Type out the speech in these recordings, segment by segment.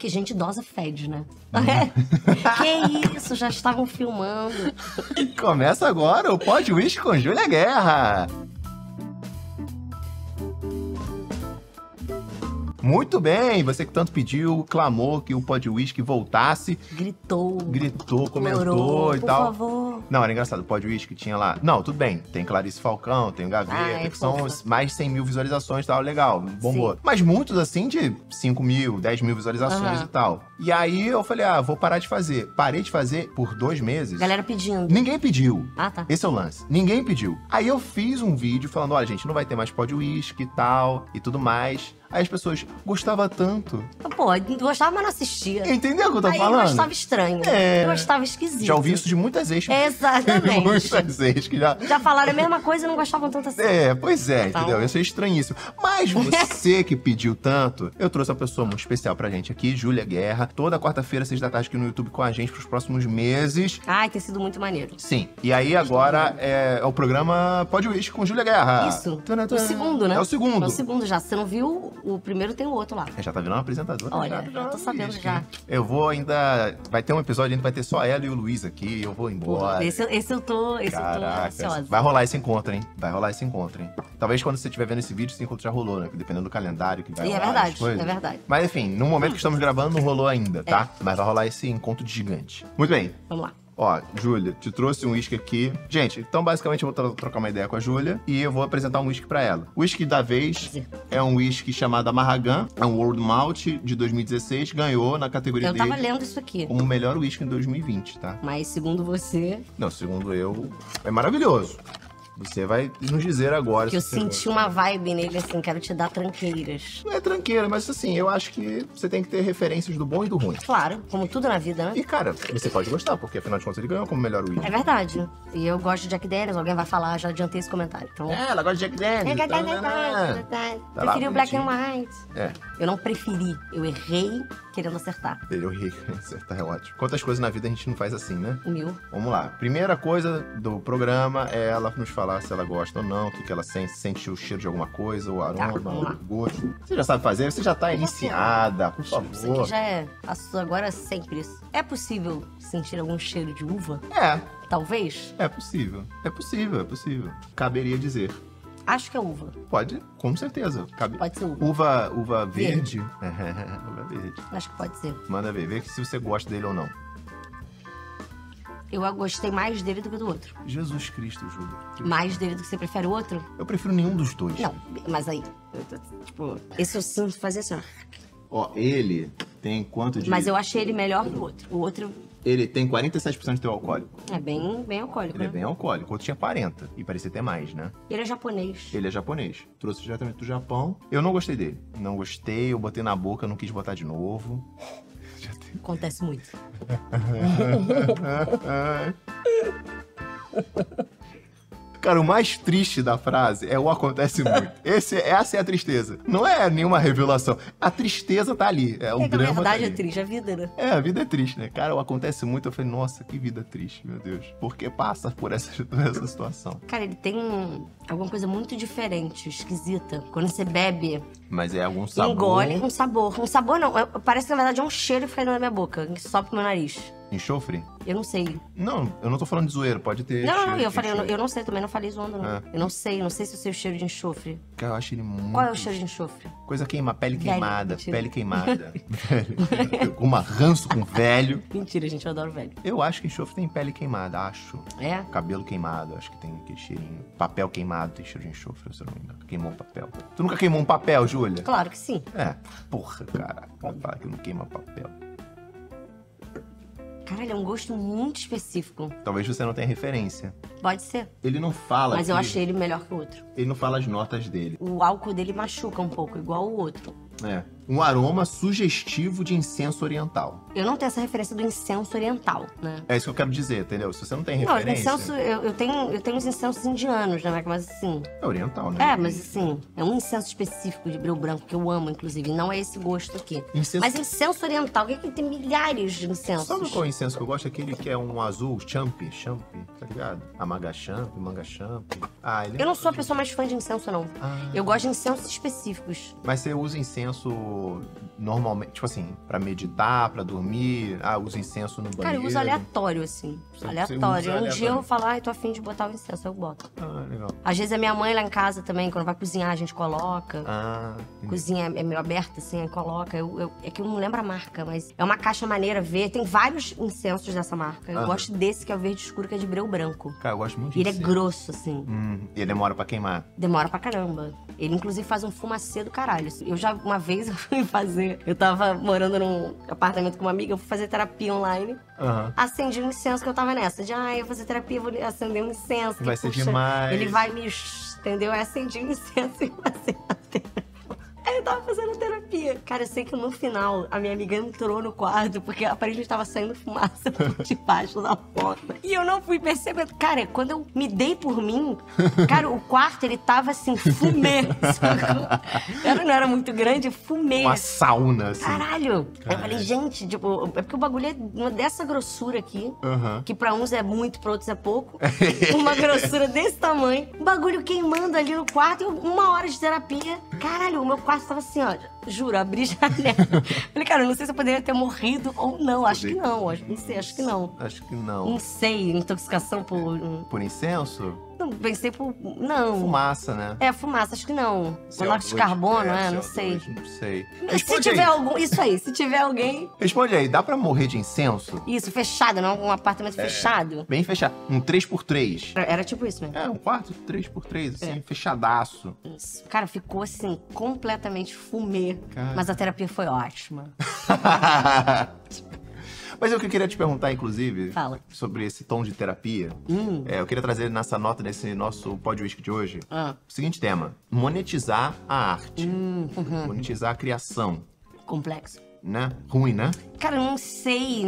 Porque gente idosa fede, né? Que isso, já estavam filmando. Começa agora o Pod Whisky com Júlia Guerra. Muito bem, você que tanto pediu, clamou que o Pod Whisky voltasse. Gritou, comentou e por tal. Favor. Não, era engraçado, o Pod Whisky tinha lá... Não, tudo bem, tem Clarice Falcão, tem o Gaveta, que são mais de 100 mil visualizações e tal, legal, bombou. Sim. Mas muitos, assim, de 5 mil, 10 mil visualizações e tal. E aí eu falei, vou parar de fazer. Parei de fazer por 2 meses. Galera pedindo. Ninguém pediu. Ah, tá. Esse é o lance. Ninguém pediu. Aí eu fiz um vídeo falando, olha, gente, não vai ter mais Pod Whisky e tal, e tudo mais. Aí as pessoas gostavam tanto. Pô, gostava, mas não assistia. Entendeu o que eu tô aí falando? Eu gostava estranho. Eu gostava esquisito. Já ouvi isso de muitas ex. Exatamente. Muitas ex que já falaram a mesma coisa e não gostavam tanto assim. Pois é, então... entendeu? Isso é estranhíssimo. Mas você que pediu tanto, eu trouxe uma pessoa muito especial pra gente aqui, Júlia Guerra. Toda quarta-feira, 6 da tarde, aqui no YouTube com a gente pros próximos meses. Ai, tem sido muito maneiro. Sim. E aí agora é o programa Pod Whisky com Júlia Guerra. Isso. O segundo, né? É o segundo. É o segundo já. Se você não viu, o primeiro tem o outro lá. Já tá virando uma apresentadora. Olha, já tô sabendo já. Eu vou ainda... Vai ter um episódio ainda, vai ter só ela e o Luiz aqui. Eu vou embora. Esse eu tô ansiosa. Vai rolar esse encontro, hein? Talvez quando você estiver vendo esse vídeo, esse encontro já rolou, né? Dependendo do calendário que vai rolar. É verdade. Mas enfim, no momento que estamos gravando, não rolou ainda, tá? Mas vai rolar esse encontro gigante. Muito bem. Vamos lá. Ó, Júlia, te trouxe um whisky aqui. Gente, então basicamente eu vou trocar uma ideia com a Júlia e eu vou apresentar um whisky pra ela. O whisky da vez é um whisky chamado Amarragan, é um World Malt de 2016, ganhou na categoria dele. Eu tava lendo isso aqui. Como o melhor whisky em 2020, tá? Mas segundo você... Não, segundo eu, é maravilhoso. Você vai nos dizer agora. Que eu senti uma vibe nele, assim, quero te dar tranqueiras. Não é tranqueira, mas assim, eu acho que você tem que ter referências do bom e do ruim. Claro, como tudo na vida, né? E, cara, você pode gostar, porque afinal de contas ele ganhou como melhor whisky. É verdade. E eu gosto de Jack Daniels, alguém vai falar, já adiantei esse comentário. Então... ela gosta de Jack Daniels. Preferi o Black and White. É. Eu não preferi, eu errei querendo acertar. Eu errei querendo acertar, é ótimo. Quantas coisas na vida a gente não faz assim, né? 1000. Vamos lá. Primeira coisa do programa é ela nos falar se ela gosta ou não, o que ela sente o cheiro de alguma coisa, o aroma, o gosto. Você já sabe fazer, você já tá iniciada, por favor. Isso aqui já é agora sempre isso. É possível sentir algum cheiro de uva? Talvez? É possível. Caberia dizer. Acho que é uva. Pode, com certeza. Pode ser uva. Uva verde? Uva verde. Acho que pode ser. Manda ver se você gosta dele ou não. Eu gostei mais dele do que do outro. Jesus Cristo, Júlia. Mais dele do que você prefere o outro? Eu prefiro nenhum dos dois. Não, mas aí, tipo, esse eu sinto fazer assim, ó. Ó, ele tem quanto de... Mas eu achei ele melhor que o outro. O outro... Ele tem 47% de teu alcoólico. É bem alcoólico, Ele é bem alcoólico. O outro tinha 40. E parecia ter mais, né? Ele é japonês. Ele é japonês. Trouxe diretamente do Japão. Eu não gostei dele. Não gostei, eu botei na boca, não quis botar de novo. Acontece muito. Cara, o mais triste da frase é o acontece muito. Essa é a tristeza. Não é nenhuma revelação. A tristeza tá ali. É o drama. Na verdade tá é triste, a vida, né? A vida é triste, né? Cara, o acontece muito. Eu falei, nossa, que vida triste, meu Deus. Por que passa por essa situação? Cara, ele tem alguma coisa muito diferente, esquisita. Quando você bebe... Mas é algum sabor... Engole um sabor. Um sabor não. Parece que na verdade é um cheiro que fica na minha boca. Que sobe pro meu nariz. Enxofre? Eu não sei. Não, eu não tô falando de zoeiro, pode ter. Não, eu não sei também, não falei zoando, não. Eu não sei se eu sei o cheiro de enxofre. Cara, eu acho ele muito... Qual é o cheiro de enxofre? Coisa pele queimada, Mentira. pele queimada. Velho. Com uma ranço com velho. Mentira, gente, eu adoro velho. Eu acho que enxofre tem pele queimada, acho. É? Cabelo queimado, acho que tem aquele cheirinho. Papel queimado tem cheiro de enxofre, se eu não me engano. Queimou um papel. Tu nunca queimou um papel, Júlia? Claro que sim. Porra, caraca. Vai falar que não queima papel. Caralho, é um gosto muito específico. Talvez você não tenha referência. Pode ser. Ele não fala. Mas eu achei ele melhor que o outro. Ele não fala as notas dele. O álcool dele machuca um pouco, igual o outro. Um aroma sugestivo de incenso oriental. Eu não tenho essa referência do incenso oriental, né? É isso que eu quero dizer, entendeu? Se você não tem referência... Não, incenso... Eu tenho os incensos indianos, né? Mas assim... É oriental, né? Mas assim... É um incenso específico de breu branco que eu amo, inclusive. Não é esse gosto aqui. Mas incenso oriental, o que é que tem milhares de incensos? Sabe qual é o incenso que eu gosto? Aquele que é um azul, champi, tá ligado? Amaga champi, manga champi. Eu não sou a pessoa mais fã de incenso, não. Eu gosto de incensos específicos. Mas você usa incenso normalmente, tipo assim, pra meditar, pra dormir, uso incenso no banheiro. Cara, eu uso aleatório, assim. Aleatório. Um dia eu vou falar, tô afim de botar o incenso, eu boto. Legal. Às vezes a minha mãe lá em casa também, quando vai cozinhar, a gente coloca. Cozinha é meio aberta, assim, aí coloca. É que eu não lembro a marca, mas é uma caixa maneira ver. Tem vários incensos dessa marca. Eu gosto desse, que é o verde escuro, que é de breu branco. Cara, eu gosto muito disso. Ele é grosso, assim. E ele demora pra queimar. Demora pra caramba. Ele, inclusive, faz um fumacê do caralho. Uma vez, eu fui fazer... Eu tava morando num apartamento com uma amiga, eu fui fazer terapia online. Acendi um incenso, que eu tava nessa. Eu vou fazer terapia, vou acender um incenso. Vai ser demais. Ele vai me... Entendeu? Aí acendi um incenso e passei a terapia. Aí eu tava fazendo terapia. Cara, eu sei que no final, a minha amiga entrou no quarto, porque aparentemente tava saindo fumaça por debaixo da porta. E eu não fui percebendo. Cara, quando eu me dei por mim, cara, o quarto, ele tava assim, fumê. Não era muito grande, fumê. Uma sauna, assim. Caralho. Aí eu falei, gente, tipo, é porque o bagulho é dessa grossura aqui, que pra uns é muito, pra outros é pouco. Uma grossura desse tamanho. O bagulho queimando ali no quarto, 1 hora de terapia. Caralho, o meu quarto tava assim, ó, juro, abri janela. Falei, cara, eu não sei se eu poderia ter morrido ou não. Acho que não, não sei, acho que não. Acho que não. Não sei, intoxicação por... Por incenso? Não, pensei por... Não. Fumaça, né? É, fumaça, acho que não. Monóxido de carbono, não sei. Não sei. Se tiver algum... Isso aí, se tiver alguém... Responde aí, dá pra morrer de incenso? Isso, fechado, não? Um apartamento fechado. Bem fechado. Um 3x3. Era tipo isso mesmo. Um quarto 3x3, assim, fechadaço. Isso. Cara, ficou assim, completamente fumê. Cara. Mas a terapia foi ótima. Mas o que eu queria te perguntar, inclusive, Fala. Sobre esse tom de terapia, eu queria trazer nessa nota desse nosso Pod Whisky de hoje, o seguinte tema: monetizar a arte, monetizar a criação. Complexo. Né? Ruim, né? Cara, eu não sei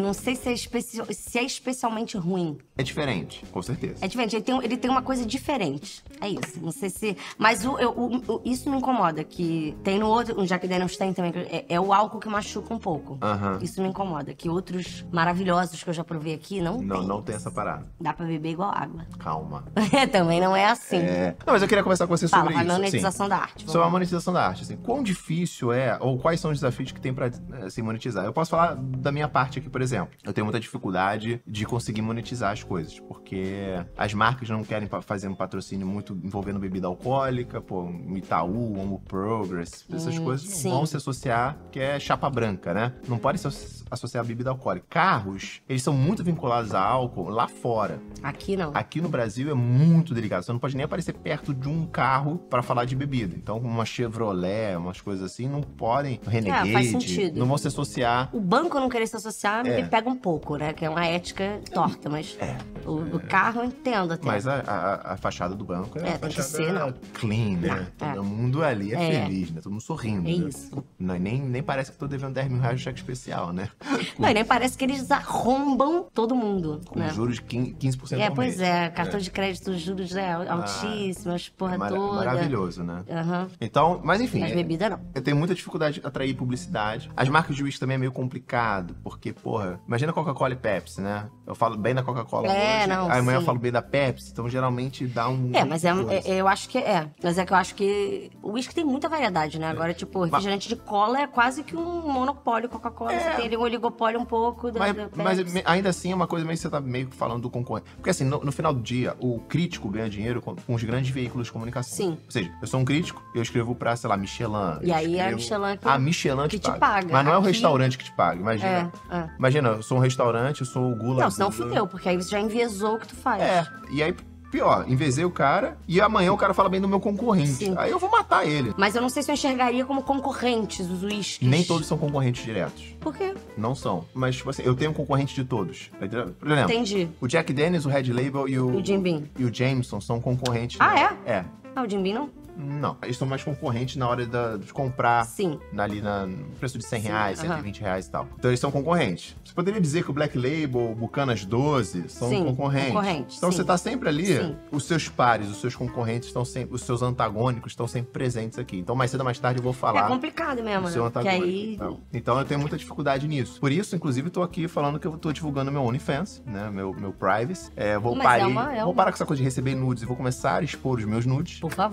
se é especialmente ruim. É diferente, com certeza. É diferente, ele tem uma coisa diferente. É isso, não sei se... Mas isso me incomoda, que tem no outro, no Jack Daniels tem também, é o álcool que machuca um pouco. Isso me incomoda, que outros maravilhosos que eu já provei aqui não tem. Não tem essa parada. Dá pra beber igual água. Calma. Também não é assim. Não, mas eu queria conversar com você sobre isso. A monetização da arte. Sobre a monetização da arte, assim. Quão difícil é, ou quais são os desafios que tem pra se monetizar? Eu posso falar da minha parte aqui, por exemplo. Eu tenho muita dificuldade de conseguir monetizar as coisas, porque as marcas não querem fazer um patrocínio muito envolvendo bebida alcoólica, pô, Itaú, Homo Progress, essas coisas não vão se associar, que é chapa branca, né? Não pode se associar a bebida alcoólica. Carros, eles são muito vinculados a álcool lá fora. Aqui não. Aqui no Brasil é muito delicado. Você não pode nem aparecer perto de um carro pra falar de bebida. Então, uma Chevrolet, umas coisas assim, não podem. Renegade, faz sentido. Não vão se associar. O banco não querer se associar me pega um pouco, né? Que é uma ética torta, mas o carro eu entendo até. Mas a fachada do banco é tem que ser, não. Clean, né? Todo mundo ali é feliz, né? Todo mundo sorrindo. É né? isso. Não, nem parece que tô devendo 10 mil reais de cheque especial, né? Não, e nem parece que eles arrombam todo mundo. Com né? juros de 15% ao mês. Pois é. Cartão de crédito, juros altíssimos, porra toda. Maravilhoso, né? Então, mas enfim. Mas bebida não. Eu tenho muita dificuldade de atrair publicidade. As marcas de uísque também é meio complicado, porque, porra, imagina Coca-Cola e Pepsi, né? Eu falo bem da Coca-Cola hoje, não, aí amanhã sim. eu falo bem da Pepsi, então geralmente dá um... Mas eu acho que mas é que eu acho que o uísque tem muita variedade, né? Agora, tipo, refrigerante de cola é quase que um monopólio Coca-Cola. Você tem ali um oligopólio um pouco da mas ainda assim é uma coisa meio que você tá meio que falando do concorrente. Porque assim, no final do dia, o crítico ganha dinheiro com os grandes veículos de comunicação. Sim. Ou seja, eu sou um crítico, eu escrevo pra, sei lá, Michelin. E aí é a Michelin a Michelin que te paga. Mas não é o restaurante que te paga, imagina. Imagina, eu sou um restaurante, eu sou o Gula... Não, senão fudeu, porque aí você já enviesou o que tu faz. E aí... Pior, envezei o cara e amanhã o cara fala bem do meu concorrente. Sim. Aí eu vou matar ele. Mas eu não sei se eu enxergaria como concorrentes os uísques. Nem todos são concorrentes diretos. Por quê? Não são. Mas, tipo assim, eu tenho um concorrente de todos. Por exemplo, Entendi. O Jack Daniels, o Red Label e o Jim Beam. E o Jameson são concorrentes. É? O Jim Beam não? Não, eles são mais concorrentes na hora de comprar. Sim. Ali no preço de 100 reais, 120 reais e tal. Então eles são concorrentes. Você poderia dizer que o Black Label, Bucanas 12 são concorrentes. Então você tá sempre ali, os seus pares, os seus concorrentes estão sempre, os seus antagônicos estão sempre presentes aqui. Então mais cedo ou mais tarde eu vou falar. É complicado mesmo, seu antagônico. Aí... Então eu tenho muita dificuldade nisso. Por isso, inclusive, eu tô aqui falando que eu tô divulgando meu OnlyFans, né? Meu privacy. Vou parar com essa coisa de receber nudes e vou começar a expor os meus nudes. Por favor.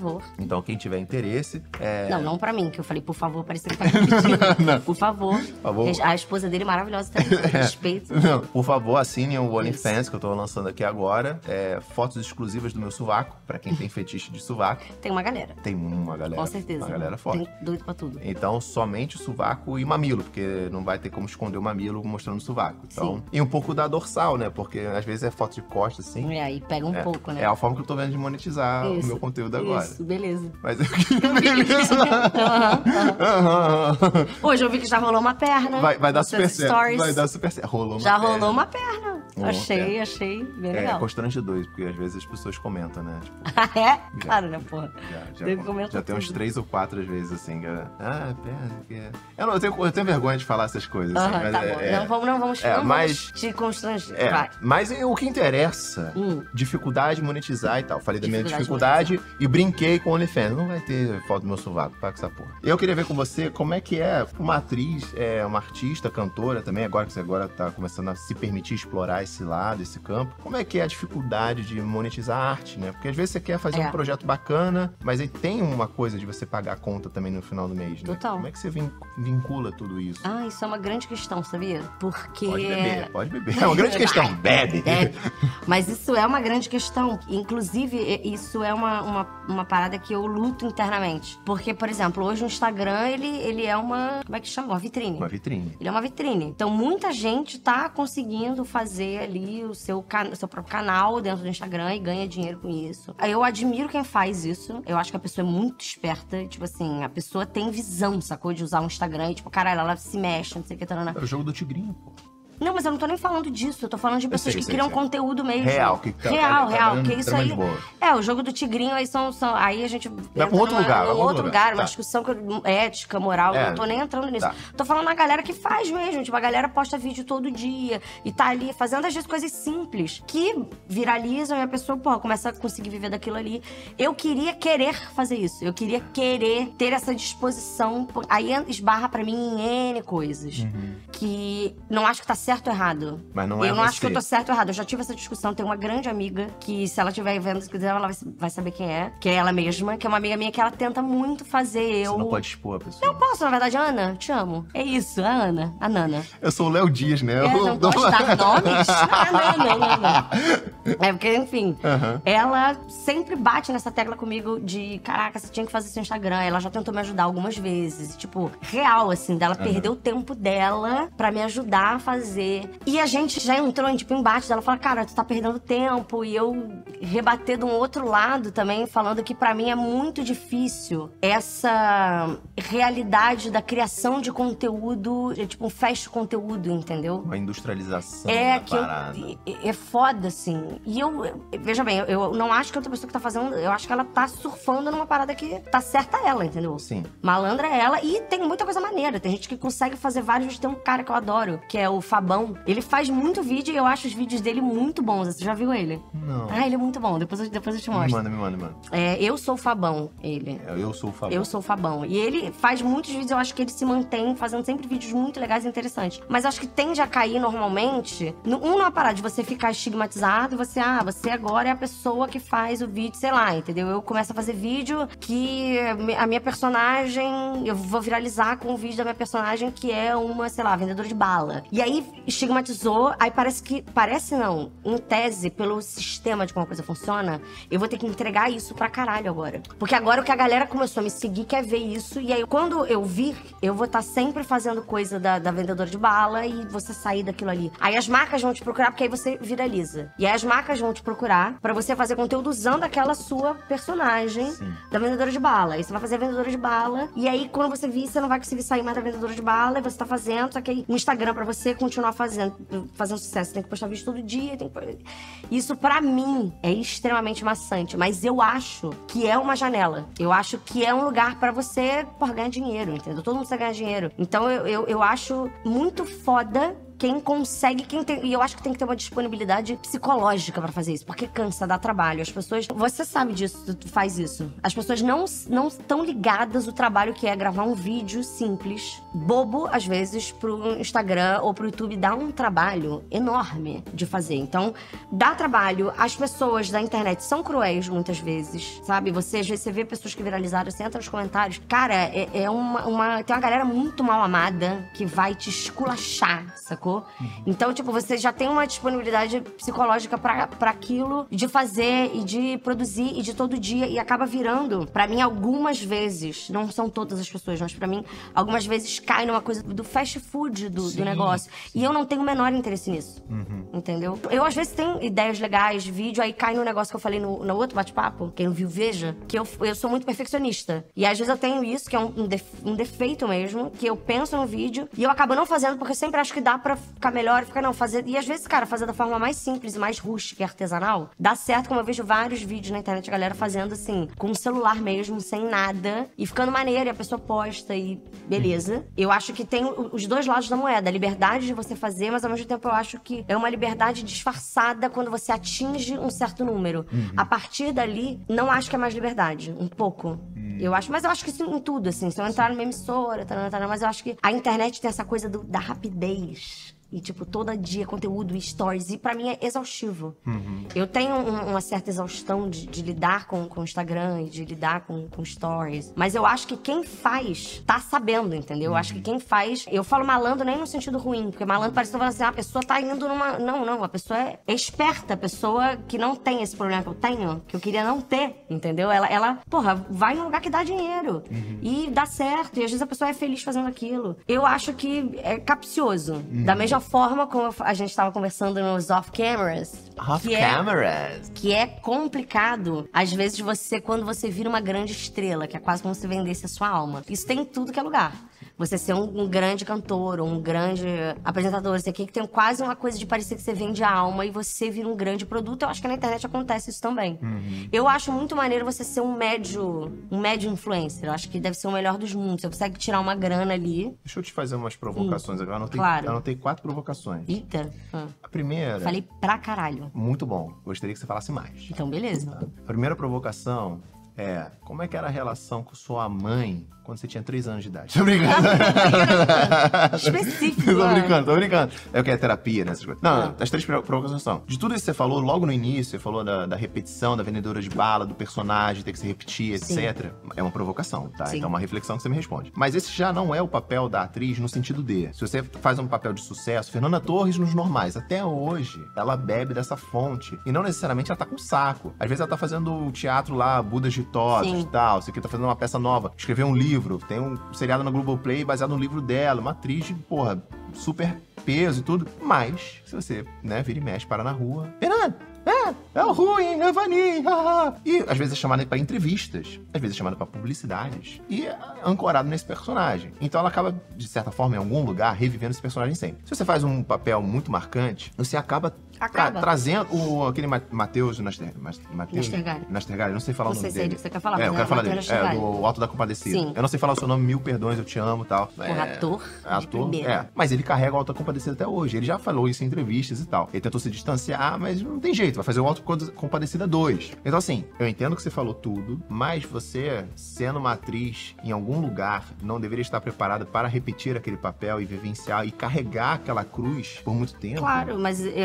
Então, quem tiver interesse... Não pra mim, que eu falei, por favor, parecia que tá repetindo. Por favor. A esposa dele é maravilhosa também. Respeito. Não, por favor, assinem o OnlyFans que eu tô lançando aqui agora. Fotos exclusivas do meu sovaco, pra quem tem fetiche de sovaco. Tem uma galera. Tem uma galera. Com certeza. Uma galera forte. Tem doido pra tudo. Então, somente o sovaco e mamilo, porque não vai ter como esconder o mamilo mostrando o sovaco. Então, Sim. e um pouco da dorsal, né? Porque às vezes é foto de costa, assim. E aí pega um pouco, né? É a forma que eu tô vendo de monetizar o meu conteúdo agora. Isso, beleza. Mas eu beleza. Hoje eu vi que já rolou uma perna. Vai dar super certo. Stories. Vai dar super certo. Rolou uma Já perna. rolou uma perna. Achei bem legal. É constrangedor, porque às vezes as pessoas comentam, né? Tipo, Claro, né, porra? Já tem uns 3 ou 4 às vezes, assim. Perna. Eu tenho vergonha de falar essas coisas. Assim, mas tá bom. Não vamos te constranger. Mas o que interessa, dificuldade, monetizar e tal. Falei da minha dificuldade e brinquei com o OnlyFans. Não vai ter foto do meu sovaco, para com essa porra. Eu queria ver com você como é que é uma atriz, uma artista, cantora também, agora que você tá começando a se permitir explorar esse lado, esse campo. Como é que é a dificuldade de monetizar a arte, né? Porque às vezes você quer fazer um projeto bacana, mas aí tem uma coisa de você pagar a conta também no final do mês, né? Total. Como é que você vincula tudo isso? Isso é uma grande questão, sabia? Porque... Pode beber. É uma grande questão. Bebe. Mas isso é uma grande questão. Inclusive, isso é uma parada que eu luto internamente. Porque, por exemplo, hoje o Instagram, ele é uma... Como é que chama? Uma vitrine. Uma vitrine. Ele é uma vitrine. Então, muita gente tá conseguindo fazer ali o seu próprio canal dentro do Instagram e ganha dinheiro com isso. Eu admiro quem faz isso. Eu acho que a pessoa é muito esperta. Tipo assim, a pessoa tem visão, sacou? De usar o Instagram e, tipo, caralho, ela se mexe, não sei o que. Tarana. É o jogo do tigrinho, pô. Não, mas eu não tô nem falando disso. Eu tô falando de pessoas que criam conteúdo mesmo. Real. Real. Que isso aí... o jogo do tigrinho aí aí a gente... Vai pra outro lugar. Uma discussão ética, moral. Eu não tô nem entrando nisso. Tô falando na galera que faz mesmo. Tipo, a galera posta vídeo todo dia e tá ali fazendo, às vezes, coisas simples que viralizam e a pessoa, começa a conseguir viver daquilo ali. Eu queria querer fazer isso. Eu queria querer ter essa disposição. Aí esbarra pra mim em N coisas. Que não acho que tá certo ou errado. Mas não é Eu não acho que eu tô certo ou errado. Eu já tive essa discussão. Tem uma grande amiga que, se ela estiver vendo, se quiser, ela vai saber quem é. Que é ela mesma, que é uma amiga minha que ela tenta muito fazer. Você não pode expor a pessoa. Eu posso, na verdade. Ana, te amo. É isso, a Ana. A Nana. Eu sou o Léo Dias, né? Não posso dar nomes? Não. É porque, enfim, ela sempre bate nessa tecla comigo de, caraca, você tinha que fazer seu Instagram. Ela já tentou me ajudar algumas vezes. Tipo, real, assim, dela perder o tempo dela pra me ajudar a fazer. E a gente já entrou em, tipo, embate dela. Fala, cara, tu tá perdendo tempo. E eu rebater de um outro lado também, falando que pra mim é muito difícil essa realidade da criação de conteúdo, tipo, um fast conteúdo, entendeu? Uma industrialização da parada. É foda, assim. E veja bem, eu não acho que outra pessoa que tá fazendo, eu acho que ela tá surfando numa parada que tá certa ela, entendeu? Sim. Malandra é ela. E tem muita coisa maneira. Tem gente que consegue fazer vários vídeos. Tem um cara que eu adoro, que é o Fabão. Ele faz muito vídeo e eu acho os vídeos dele muito bons. Você já viu ele? Não. Ele é muito bom. Depois eu te mostro. Me manda. Eu sou o Fabão, ele. Eu sou o Fabão. Eu sou o Fabão. E ele faz muitos vídeos, eu acho que ele se mantém fazendo sempre vídeos muito legais e interessantes. Mas acho que tende a cair normalmente numa parada de você ficar estigmatizado e você agora é a pessoa que faz o vídeo, sei lá, entendeu? Eu começo a fazer vídeo que a minha personagem, eu vou viralizar com o vídeo da minha personagem que é uma, sei lá, vendedora de bala. E aí estigmatizou, aí parece não, em tese, pelo sistema de como a coisa funciona, eu vou ter que entregar isso pra caralho agora. Porque agora o que a galera começou a me seguir quer ver isso, e aí quando eu vir, eu vou estar sempre fazendo coisa da vendedora de bala e você sair daquilo ali. Aí as marcas vão te procurar, porque aí você viraliza. E aí as marcas vão te procurar pra você fazer conteúdo usando aquela sua personagem da vendedora de bala. Aí você vai fazer a vendedora de bala, e aí quando você vir, você não vai conseguir sair mais da vendedora de bala, e você tá fazendo, só que aí o Instagram pra você continuar fazendo sucesso, você tem que postar vídeo todo dia, Isso pra mim é extremamente maçante, mas eu acho que é uma janela. Eu acho que é um lugar pra você ganhar dinheiro, entendeu? Todo mundo precisa ganhar dinheiro. Então eu acho muito foda quem consegue, e eu acho que tem que ter uma disponibilidade psicológica pra fazer isso, porque cansa, dá trabalho. As pessoas, você sabe disso, tu faz isso. As pessoas não estão ligadas o trabalho que é gravar um vídeo simples, bobo, às vezes, pro Instagram ou pro YouTube, dá um trabalho enorme de fazer. Então, dá trabalho. As pessoas da internet são cruéis muitas vezes, sabe? Às vezes você vê pessoas que viralizaram, você entra nos comentários, cara, tem uma galera muito mal amada que vai te esculachar, sacou? Então, tipo, você já tem uma disponibilidade psicológica pra aquilo, de fazer e de produzir e de todo dia, e acaba virando, pra mim, algumas vezes, não são todas as pessoas, mas pra mim, algumas vezes cai numa coisa do fast food do negócio. E eu não tenho o menor interesse nisso. Entendeu? Eu, às vezes, tenho ideias legais de vídeo, aí cai no negócio que eu falei no outro bate-papo, quem não viu, veja, que eu sou muito perfeccionista. E às vezes eu tenho isso, que é um defeito mesmo, que eu penso no vídeo e eu acabo não fazendo, porque eu sempre acho que dá pra ficar melhor, não, fazer. E às vezes, cara, fazer da forma mais simples e mais rústica e artesanal, dá certo, como eu vejo vários vídeos na internet, a galera fazendo assim, com um celular mesmo, sem nada, e ficando maneiro, e a pessoa posta e beleza. Eu acho que tem os dois lados da moeda, a liberdade de você fazer, mas ao mesmo tempo eu acho que é uma liberdade disfarçada quando você atinge um certo número. A partir dali, não acho que é mais liberdade, um pouco. Eu acho que isso em tudo, assim, se eu entrar numa emissora, mas eu acho que a internet tem essa coisa da rapidez. E, tipo, todo dia conteúdo e stories. E pra mim é exaustivo. Eu tenho uma certa exaustão de lidar com o Instagram e de lidar com stories. Mas eu acho que quem faz tá sabendo, entendeu? Eu acho que quem faz... Eu falo malandro nem no sentido ruim. Porque malandro parece que eu falo assim, a pessoa tá indo numa... Não. A pessoa é esperta. A pessoa que não tem esse problema que eu tenho, que eu queria não ter, entendeu? Ela porra, vai num lugar que dá dinheiro. E dá certo. E às vezes a pessoa é feliz fazendo aquilo. Eu acho que é capcioso. Da mesma forma como a gente estava conversando nos off-cameras. Que é complicado, às vezes, quando você vira uma grande estrela, que é quase como se vendesse a sua alma. Isso tem em tudo que é lugar. Você ser um grande cantor, ou um grande apresentador, isso aqui, que tem quase uma coisa de parecer que você vende a alma e você vira um grande produto. Eu acho que na internet acontece isso também. Eu acho muito maneiro você ser um médio influencer. Eu acho que deve ser o melhor dos mundos. Você consegue tirar uma grana ali. Deixa eu te fazer umas provocações agora. Eu anotei 4 provocações. Eita. A primeira... Falei pra caralho. Muito bom. Gostaria que você falasse mais. Então, beleza. A primeira provocação é... Como é que era a relação com sua mãe quando você tinha 3 anos de idade? Tô brincando. Específico. Tô brincando. Eu quero terapia nessas coisas. Não, as 3 provocações são. De tudo isso que você falou logo no início, você falou da repetição, da vendedora de bala, do personagem, ter que se repetir, etc. Sim. É uma provocação, tá? Sim. Então é uma reflexão que você me responde. Mas esse já não é o papel da atriz no sentido de... Se você faz um papel de sucesso, Fernanda Torres nos normais, até hoje, ela bebe dessa fonte. E não necessariamente ela tá com saco. Às vezes ela tá fazendo teatro lá, Budas Ditosos e tal. Você aqui tá fazendo uma peça nova. Escreveu um livro. Tem um seriado na Globoplay baseado no livro dela. Uma atriz de, porra, super peso e tudo. Mas, se você, né, vira e mexe, para na rua... Fernanda! É o ruim, é Vani, E às vezes é chamada para entrevistas, às vezes é chamada para publicidades e é ancorado nesse personagem. Então ela acaba, de certa forma, em algum lugar, revivendo esse personagem sempre. Se você faz um papel muito marcante, você acaba trazendo aquele Matheus Nastergalli, não sei falar o nome dele. Não sei se você quer falar, eu quero falar dele. Do Alto da Compadecida. Sim. Eu não sei falar o seu nome, 1000 perdões, eu te amo e tal. Ator. Mas ele carrega o Alto da Compadecida até hoje. Ele já falou isso em entrevistas e tal. Ele tentou se distanciar, mas não tem jeito. Vai fazer o Alto da Compadecida 2. Então, assim, eu entendo que você falou tudo, mas você, sendo uma atriz em algum lugar, não deveria estar preparada para repetir aquele papel e vivenciar e carregar aquela cruz por muito tempo. Claro, mas eu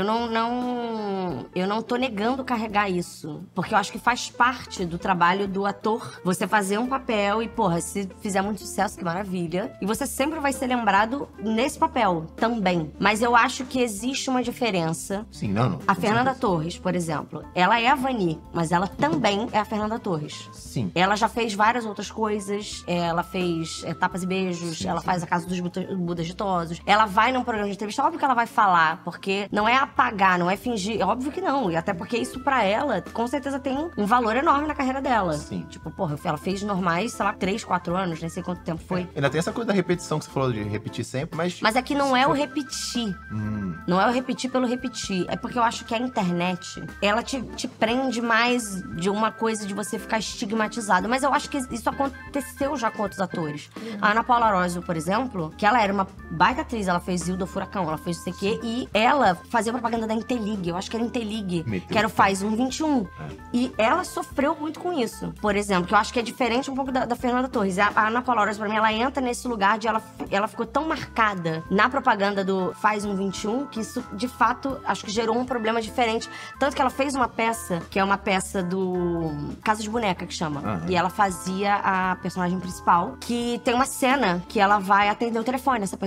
não tô negando carregar isso. Porque eu acho que faz parte do trabalho do ator você fazer um papel e, porra, se fizer muito sucesso, que maravilha. E você sempre vai ser lembrado nesse papel também. Mas eu acho que existe uma diferença. Sim, não. A Fernanda Torres, por exemplo, ela é a Vani, mas ela também é a Fernanda Torres. Sim. Ela já fez várias outras coisas. Ela fez Tapas e Beijos, ela faz A Casa dos Budas Ditosos. Ela vai num programa de entrevista, óbvio que ela vai falar, porque não é apagar, não é fingir. Óbvio que não. E até porque isso pra ela, com certeza tem um valor enorme na carreira dela. Sim. Tipo, porra, ela fez normais, sei lá, 3, 4 anos, nem sei quanto tempo foi. Ainda tem essa coisa da repetição que você falou de repetir sempre, mas... Mas aqui não é o repetir. Não é o repetir pelo repetir. É porque eu acho que a internet, ela te prende mais de uma coisa de você ficar estigmatizado. Mas eu acho que isso aconteceu já com outros atores. A Ana Paula Arósio, por exemplo, que ela era uma baita atriz, ela fez Hilda Furacão, ela fez não sei o quê, e ela fazia propaganda da Intelig, eu acho que era Intelig, que era o Faz 121. E ela sofreu muito com isso, por exemplo, que eu acho que é diferente um pouco da Fernanda Torres. A Ana Paula Arósio, pra mim, ela entra nesse lugar de ela ficou tão marcada na propaganda do Faz 121, que isso, de fato, acho que gerou um problema diferente. Tanto que ela fez uma peça, que é uma peça do Casa de Boneca, que chama. E ela fazia a personagem principal, que tem uma cena que ela vai atender o telefone. Essa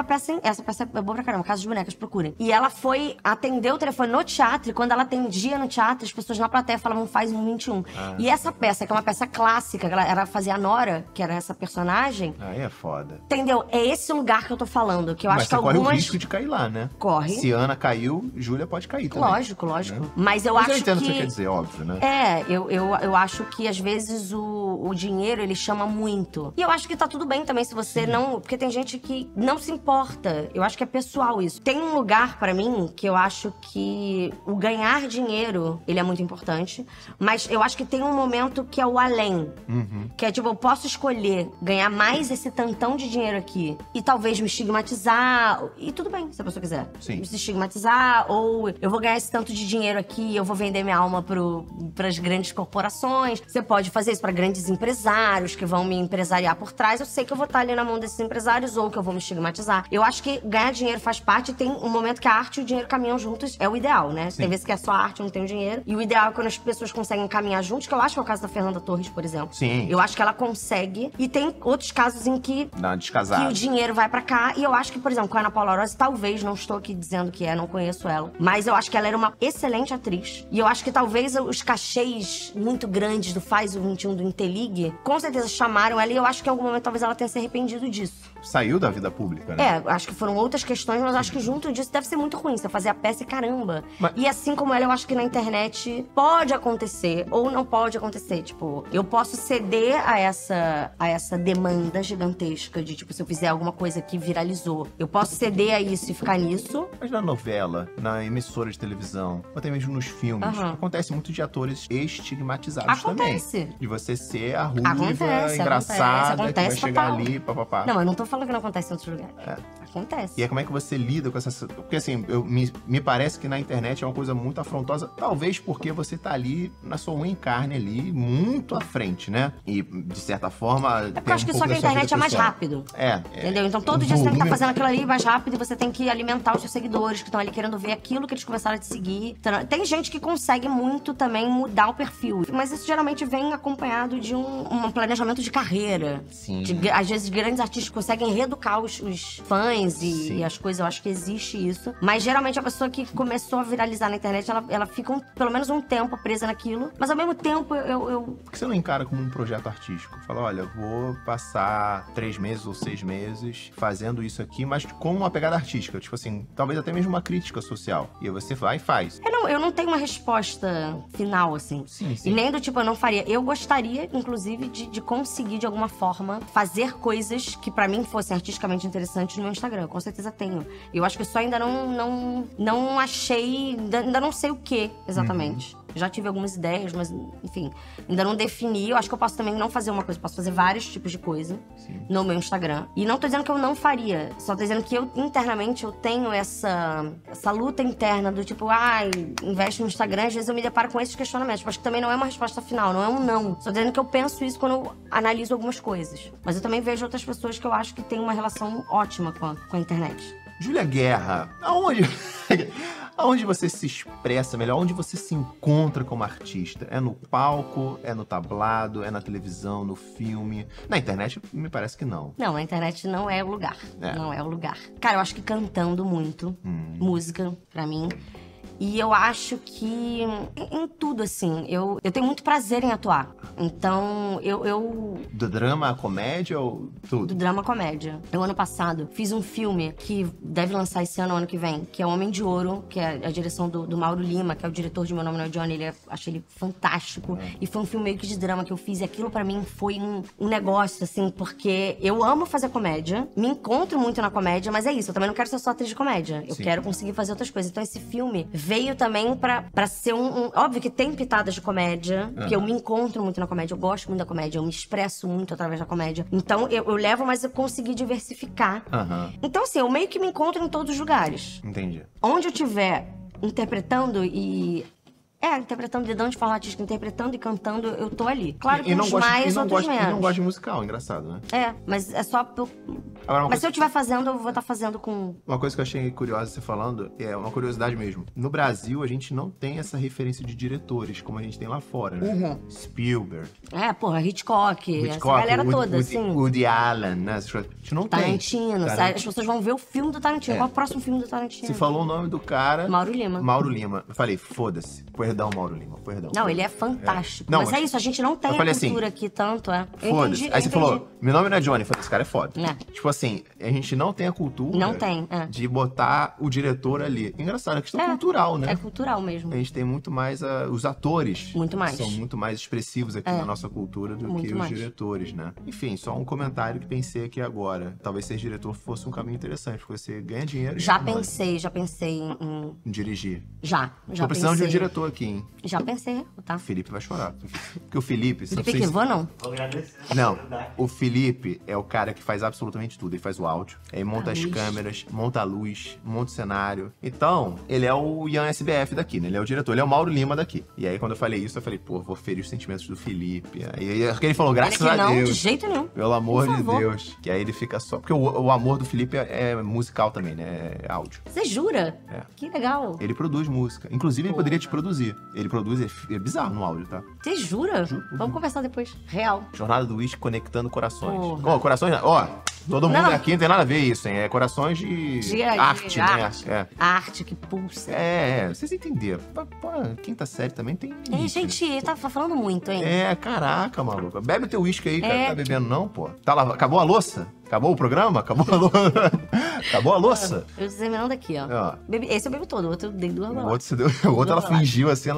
peça é boa pra caramba, Casa de Bonecas, procurem. E ela foi atender o telefone no teatro, e quando ela atendia no teatro, as pessoas na plateia falavam Faz 121. E essa peça, que é uma peça clássica, ela fazia a Nora, que era essa personagem. Aí é foda. Entendeu? É esse lugar que eu tô falando, que eu acho que algumas... Mas você corre o risco de cair lá, né? Corre. Se Ana caiu, Júlia pode cair também. Lógico. Né? Mas eu acho que... eu entendo o que você quer dizer, óbvio, né? Eu acho que, às vezes, o dinheiro, ele chama muito. E eu acho que tá tudo bem também se você não... Porque tem gente que não se importa. Eu acho que é pessoal isso. Tem um lugar, pra mim, que eu acho que o ganhar dinheiro, ele é muito importante. Mas eu acho que tem um momento que é o além. Que é, tipo, eu posso escolher ganhar mais esse tantão de dinheiro aqui e talvez me estigmatizar. E tudo bem, se a pessoa quiser. Sim. Me estigmatizar, ou eu vou ganhar esse tanto de dinheiro aqui, eu vou vender minha alma pras grandes corporações. Você pode fazer isso pra grandes empresários que vão me empresariar por trás. Eu sei que eu vou estar ali na mão desses empresários ou que eu vou me estigmatizar. Eu acho que ganhar dinheiro faz parte, tem um momento que a arte e o dinheiro caminham juntos. É o ideal, né? Sim. Tem vezes que é só a arte, não tem o dinheiro. E o ideal é quando as pessoas conseguem caminhar juntos, que eu acho que é o caso da Fernanda Torres, por exemplo. Sim. Eu acho que ela consegue. E tem outros casos em que... Dá uma descasada. Que o dinheiro vai pra cá. E eu acho que, por exemplo, com a Ana Paula Arósio, talvez, não estou aqui dizendo que não conheço ela, mas eu acho que ela era uma excelente atriz. E eu acho que talvez os cachês muito grandes do Faz o 21 do Intelig, com certeza chamaram ela, e eu acho que em algum momento talvez ela tenha se arrependido disso. Saiu da vida pública, né? Acho que foram outras questões, mas acho que junto disso deve ser muito ruim, você fazer a peça e caramba. Mas... E assim como ela, eu acho que na internet pode acontecer ou não pode acontecer. Tipo, eu posso ceder a essa demanda gigantesca de, tipo, se eu fizer alguma coisa que viralizou, eu posso ceder a isso e ficar nisso. Mas na novela, na emissora de televisão, ou até mesmo nos filmes, acontece muito de atores estigmatizados também. De você ser a ruiva engraçada que vai chegar ali, papapá. Não, eu não tô falando que não acontece em outros lugares. Acontece. E aí como é que você lida com essa... Porque assim, me parece que na internet é uma coisa muito afrontosa, talvez porque você tá ali na sua unha em carne ali, muito à frente, né? E, de certa forma... Porque eu acho que só que a internet é mais rápido. Entendeu? Então todo dia você tem que estar fazendo aquilo ali mais rápido e você tem que alimentar os seus seguidores que estão ali querendo ver aquilo que eles começaram a te seguir. Então, tem gente que consegue muito também mudar o perfil. Mas isso geralmente vem acompanhado de um planejamento de carreira. Sim. Às vezes grandes artistas conseguem reeducar os fãs e as coisas. Eu acho que existe isso. Mas geralmente a pessoa que começou a viralizar na internet, ela fica pelo menos um tempo presa naquilo. Mas ao mesmo tempo, Por que você não encara como um projeto artístico? Fala, olha, vou passar 3 meses ou 6 meses fazendo isso aqui, mas com uma pegada artística. Tipo assim, talvez até mesmo uma crítica social. E aí você vai e faz. Eu não tenho uma resposta final, assim. Sim. E nem do tipo, eu não faria. Eu gostaria, inclusive, de conseguir, de alguma forma, fazer coisas que pra mim fossem artisticamente interessantes no meu Instagram. Eu com certeza tenho. Eu acho que eu só ainda não achei... Ainda não sei o que, exatamente. Já tive algumas ideias, mas, enfim, ainda não defini. Eu acho que eu posso também não fazer uma coisa. Posso fazer vários tipos de coisa no meu Instagram. E não tô dizendo que eu não faria. Só tô dizendo que eu, internamente, eu tenho essa luta interna do tipo, investe no Instagram. Às vezes eu me deparo com esses questionamentos. Acho que também não é uma resposta final, não é um não. Só tô dizendo que eu penso isso quando eu analiso algumas coisas. Mas eu também vejo outras pessoas que eu acho que têm uma relação ótima com a internet. Júlia Guerra, aonde você se expressa melhor? Onde você se encontra como artista? É no palco? É no tablado? É na televisão? No filme? Na internet, me parece que não. Não, a internet não é o lugar. Não é o lugar. Cara, eu acho que cantando muito. Música, pra mim. E eu acho que em tudo, assim, eu tenho muito prazer em atuar. Então, Do drama à comédia ou tudo? Do drama à comédia. Eu, ano passado, fiz um filme que deve lançar esse ano que vem, que é O Homem de Ouro, que é a direção do Mauro Lima, que é o diretor de Meu Nome Não é Johnny. Achei ele fantástico. E foi um filme meio que de drama que eu fiz. E aquilo, pra mim, foi um negócio, assim, porque eu amo fazer comédia, me encontro muito na comédia, mas é isso, eu também não quero ser só atriz de comédia. Eu quero conseguir fazer outras coisas. Então, esse filme veio também pra ser Óbvio que tem pitadas de comédia, porque eu me encontro muito na comédia, eu gosto muito da comédia, eu me expresso muito através da comédia. Então, eu levo, mas eu consegui diversificar. Então, assim, eu meio que me encontro em todos os lugares. Entendi. Onde eu estiver interpretando interpretando de dança de forma artística, interpretando e cantando, eu tô ali. Claro que uns mais, outros menos. E não gosta de musical, engraçado, né? Mas é só... Mas se eu estiver fazendo, eu vou estar fazendo com... Uma coisa que eu achei curiosa você falando, é uma curiosidade mesmo. No Brasil, a gente não tem essa referência de diretores, como a gente tem lá fora, né? Spielberg. Hitchcock, essa galera toda, assim. Woody Allen, né? A gente não tem. Tarantino. As pessoas vão ver o filme do Tarantino. Qual é o próximo filme do Tarantino? Você falou o nome do cara... Mauro Lima. Eu falei, foda-se. Perdão, Mauro Lima, perdão. Não, ele é fantástico. Não, mas é isso, a gente não tem a cultura aqui tanto, Foda-se. Aí você falou, meu nome não é Johnny. Eu falei, esse cara é foda. Tipo assim, a gente não tem a cultura de botar o diretor ali. Engraçado, é questão cultural, né? É cultural mesmo. A gente tem muito mais os atores. Muito mais. São muito mais expressivos aqui na nossa cultura do que os diretores, né? Enfim, só um comentário que pensei aqui agora. Talvez ser diretor fosse um caminho interessante, porque você ganha dinheiro. Já pensei em dirigir. Já Tô precisando de um diretor aqui, hein? Já pensei, tá? O Felipe vai chorar. Porque o Felipe... Felipe que vou, não? Não, o Felipe é o cara que faz absolutamente tudo. Ele faz o áudio, ele monta as câmeras, monta a luz, monta o cenário. Então, ele é o Ian SBF daqui, né? Ele é o diretor, ele é o Mauro Lima daqui. E aí, quando eu falei isso, eu falei, vou ferir os sentimentos do Felipe. Aí ele falou, graças a Deus. Não, de jeito nenhum. Pelo amor de Deus. Que aí ele fica só... Porque o amor do Felipe é musical também, né? É áudio. Você jura? Que legal. Ele produz música. Inclusive, ele poderia te produzir. Ele produz, é bizarro no áudio, tá? Você jura? Vamos conversar depois. Real. Jornada do Whisky conectando corações. Corações... Todo mundo aqui não tem nada a ver isso, hein? É corações de arte, né? Arte que pulsa. Vocês entenderam. Quinta série também tem... gente, tá falando muito, hein? Caraca, maluco. Bebe teu uísque aí, cara. Tá bebendo não, pô? Tá lá, acabou a louça? Acabou o programa? Acabou a louça? Eu tô terminando aqui, ó. Esse eu bebo todo, o outro eu dei duas horas. O outro ela fingiu assim,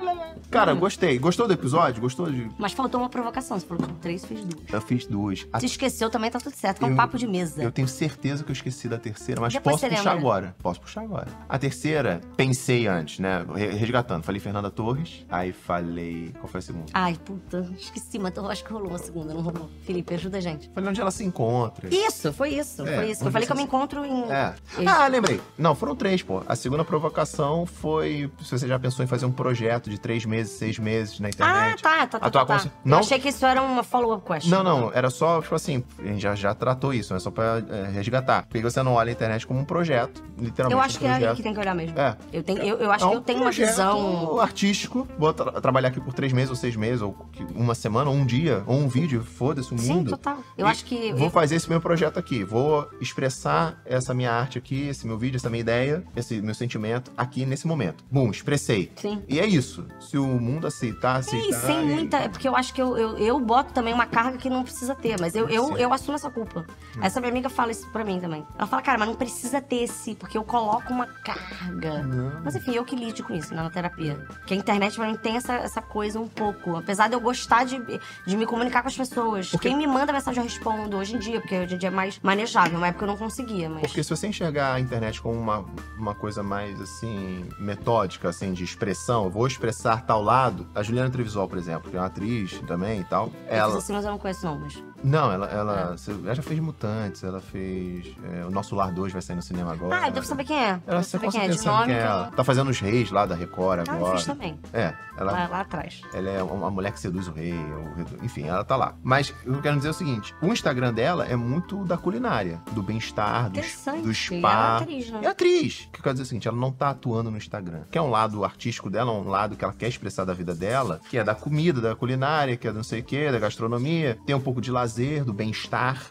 Cara, gostei. Gostou do episódio? Gostou de... Mas faltou uma provocação. Você falou que 3, fez 2. Eu fiz 2. Se esqueceu também, tá tudo certo. É um papo de mesa. Eu tenho certeza que eu esqueci da terceira, mas Depois posso puxar agora. Posso puxar agora. A terceira, pensei antes, né? Resgatando. Falei Fernanda Torres. Aí falei... Qual foi a segunda? Ai, puta. Esqueci, mas eu acho que rolou uma segunda, não rolou. Felipe, ajuda a gente. Falei onde ela se encontra. Isso, foi isso. Eu falei que eu me encontro em... lembrei. Não, foram 3, pô. A segunda provocação foi... Se você já pensou em fazer um projeto de 3 meses, 6 meses na internet. Tá. Não? Eu achei que isso era uma follow-up question. Não. Era só, tipo assim, a gente já tratou isso, é só pra resgatar. Porque você não olha a internet como um projeto, literalmente. Eu acho que é aí que tem que olhar mesmo. Eu acho que eu tenho uma visão artístico. Vou trabalhar aqui por 3 meses ou 6 meses, ou uma semana, ou um dia, ou um vídeo, foda-se, o mundo. Sim, total. Eu acho que... Vou fazer esse meu projeto aqui. Vou expressar essa minha arte aqui, esse meu vídeo, essa minha ideia, esse meu sentimento aqui nesse momento. Bum, expressei. Sim. E é isso. Se o mundo aceitar... Sem muita... É porque eu acho que eu boto também uma carga que não precisa ter, mas eu assumo essa culpa. Essa minha amiga fala isso pra mim também. Ela fala, cara, mas não precisa ter porque eu coloco uma carga. Mas enfim, eu que lido com isso, né, na terapia. Porque a internet pra mim tem essa coisa um pouco. Apesar de eu gostar de me comunicar com as pessoas. Quem me manda mensagem eu respondo hoje em dia, porque hoje em dia é mais manejável. Uma época eu não conseguia, mas... Porque se você enxergar a internet como uma coisa mais, assim, metódica, assim, de expressão, eu vou expressar tal lado. A Juliana Trevisol, por exemplo, que é uma atriz também e tal. Ela... assim, mas eu não conheço não, mas... Não, ela já fez Mutantes, ela fez... O Nosso Lar 2 vai sair no cinema agora. Eu devo saber quem é. Ela com certeza sabe quem é ela. Tá fazendo Os Reis lá da Record agora. Eu fiz também. Lá atrás. Ela é uma mulher que seduz o rei, enfim, ela tá lá. Mas eu quero dizer é o seguinte, o Instagram dela é muito da culinária, do bem-estar, do spa. Ela é atriz, né? É atriz. O que eu quero dizer é o seguinte, ela não tá atuando no Instagram. Que é um lado artístico dela, um lado que ela quer expressar da vida dela, que é da comida, da culinária, que é do não sei o quê, da gastronomia. Tem um pouco de lazer, do bem-estar.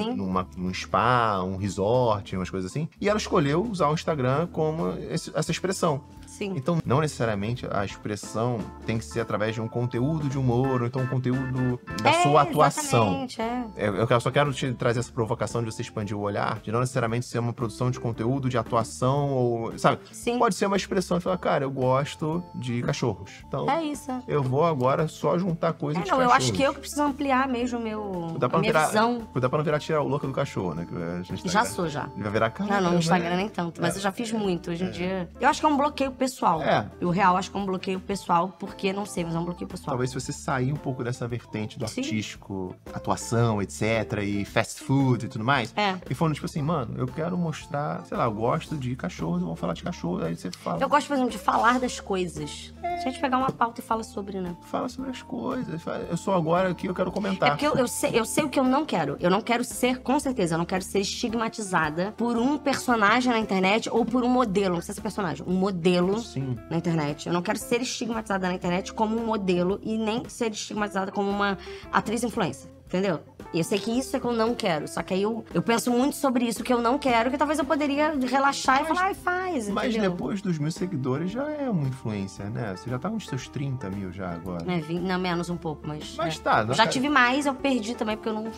Num spa, um resort, umas coisas assim. E ela escolheu usar o Instagram como essa expressão. Sim. Então, não necessariamente a expressão tem que ser através de um conteúdo de humor, ou então um conteúdo da sua atuação. Eu só quero te trazer essa provocação de você expandir o olhar, de não necessariamente ser uma produção de conteúdo, de atuação, ou... Sabe? Sim. Pode ser uma expressão e falar, cara, eu gosto de cachorros. Então, eu vou agora só juntar coisas de cachorros. Eu acho que eu que preciso ampliar mesmo a minha visão. Dá pra não virar tirar o louco do cachorro, né? Já sou, já. Vai virar Não, no Instagram nem tanto, mas eu já fiz muito. Hoje em dia... Eu acho que é um bloqueio pessoal pessoal. O real, acho que é um bloqueio pessoal, porque não sei, mas é um bloqueio pessoal. Talvez se você sair um pouco dessa vertente do artístico, atuação, etc, e fast food e tudo mais, e falando tipo assim, mano, eu quero mostrar, sei lá, eu gosto de cachorros, vamos falar de cachorro, aí você fala. Eu gosto, por exemplo, de falar das coisas. Se a gente pegar uma pauta e fala sobre, né? Fala sobre as coisas. Eu sou agora aqui, eu quero comentar. É porque eu sei o que eu não quero. Eu não quero ser, com certeza, eu não quero ser estigmatizada por um personagem na internet ou por um modelo. Não precisa ser personagem. Um modelo na internet. Eu não quero ser estigmatizada na internet como um modelo e nem ser estigmatizada como uma atriz influencer. Entendeu? E eu sei que isso é que eu não quero. Só que aí eu penso muito sobre isso que eu não quero, que talvez eu poderia relaxar e falar, ai, faz, entendeu? Mas depois dos 1000 seguidores já é uma influência, né? Você já tá com os seus 30 mil já agora. Não, menos um pouco, mas... tá. Já tive mais, eu perdi também, porque eu não...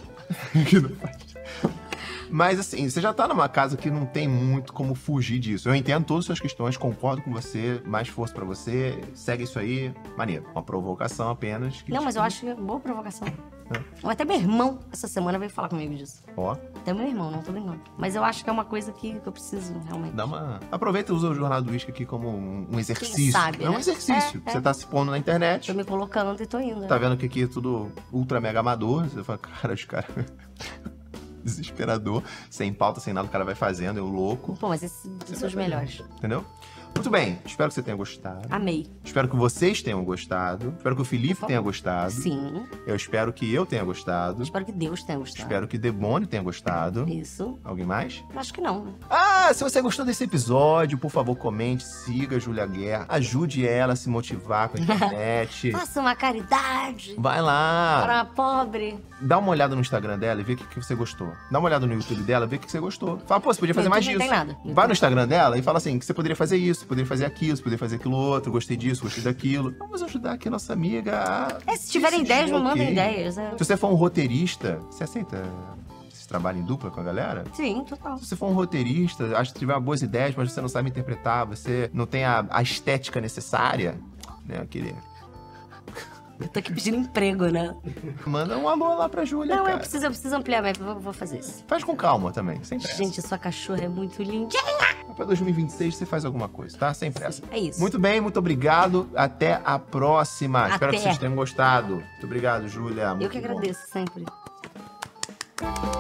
Mas assim, você já tá numa casa que não tem muito como fugir disso. Eu entendo todas as suas questões, concordo com você, mais força pra você, segue isso aí, maneiro. Uma provocação apenas. Não, mas eu acho que é boa provocação. Até meu irmão, essa semana, veio falar comigo disso. Até meu irmão, não tô brincando. Mas eu acho que é uma coisa que eu preciso, realmente. Aproveita e usa o Jornal do Whisky aqui como um exercício. Quem sabe, é um exercício. Você tá se pondo na internet. Tô me colocando e tô indo. Tá vendo que aqui é tudo ultra mega amador. Você fala, cara, os caras... desesperador, sem pauta, sem nada, o cara vai fazendo, eu louco. Pô, mas esses são os melhores. Entendeu? Muito bem, espero que você tenha gostado. Amei. Espero que vocês tenham gostado. Espero que o Felipe tenha gostado. Sim. Eu espero que eu tenha gostado. Espero que Deus tenha gostado. Espero que Demônio tenha gostado. Isso. Alguém mais? Acho que não, né? Se você gostou desse episódio, por favor, comente, siga a Júlia Guerra, ajude ela a se motivar com a internet. Faça uma caridade. Vai lá. Para a pobre. Dá uma olhada no Instagram dela e vê o que você gostou. Dá uma olhada no YouTube dela e vê o que você gostou. Fala, pô, você podia fazer mais disso. Não tem nada. Vai no Instagram dela e fala assim, que você poderia fazer isso, você poderia fazer aquilo, você poderia fazer aquilo outro, gostei disso, gostei daquilo. Vamos ajudar aqui a nossa amiga a... se tiverem ideias, não mandem ideias. Se você for um roteirista, você aceita esse trabalho em dupla com a galera? Sim, total. Se você for um roteirista, acho que tiver boas ideias, mas você não sabe interpretar, você não tem a estética necessária, né, aquele... Eu tô aqui pedindo emprego, né? Manda um alô lá pra Júlia, Não, cara. eu preciso ampliar, mas vou fazer isso. Faz com calma também, sem pressa. Gente, sua cachorra é muito lindinha. Pra 2026 você faz alguma coisa, tá? Sem pressa. É isso. Muito bem, muito obrigado. Até a próxima. Espero que vocês tenham gostado. Muito obrigado, Júlia. Eu que agradeço sempre.